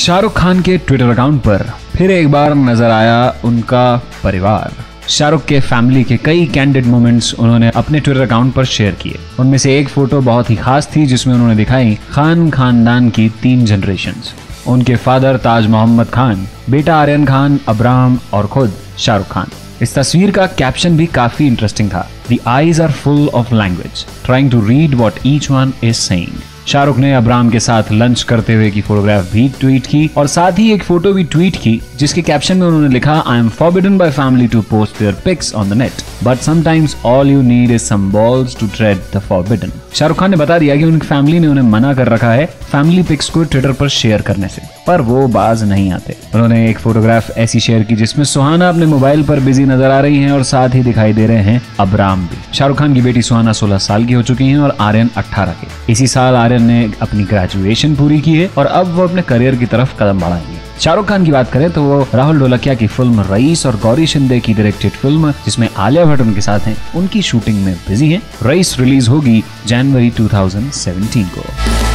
शाहरुख खान के Twitter account पर फिर एक बार नजर आया उनका परिवार। शाहरुख के फैमिली के कई कैंडिड मोमेंट्स उन्होंने अपने ट्विटर अकाउंट पर शेयर किए। उनमें से एक फोटो बहुत ही खास थी जिसमें उन्होंने दिखाई खान खानदान की 3 जनरेशंस। उनके फादर ताज मोहम्मद खान, बेटा आर्यन खान, अब्राम और खुद शाहरुख खान। इस तस्वीर का कैप्शन भी काफी इंटरेस्टिंग था। The eyes are full of language, trying to read what each one is saying। Shahrukh ने अब्राम के साथ लंच करते हुए की फोटोग्राफ भी ट्वीट की और साथ ही एक फोटो भी ट्वीट की जिसके कैप्शन में उन्होंने लिखा I am forbidden by family to post there pics on the net but sometimes all you need is some balls to trade the forbidden. Shahrukh Khan ने बता दिया कि उनकी फैमिली ने उन्हें मना कर रखा है फैमिली पिक्स को ट्विटर पर शेयर करने से, पर वो बाज नहीं आते। उन्होंने एक फोटोग्राफ ऐसी शेयर की जिसमें सुहाना अपने मोबाइल पर बिजी नजर आ रही हैं और साथ ही दिखाई दे रहे हैं अब्राम भी। शाहरुख खान की बेटी सुहाना 16 साल की हो चुकी हैं और आर्यन 18 के। इसी साल आर्यन ने अपनी ग्रेजुएशन पूरी की है और अब वो अपने करियर की तरफ कदम बढ़ाएंगे। शाहरुख खान की बात करें तो वो राहुल ढोलकिया की फिल्म रईस और गौरी शिंदे की डायरेक्टेड फिल्म जिसमें आलिया भट्ट उनके साथ हैं, उनकी शूटिंग में बिजी हैं। रईस रिलीज होगी जनवरी 2017 को।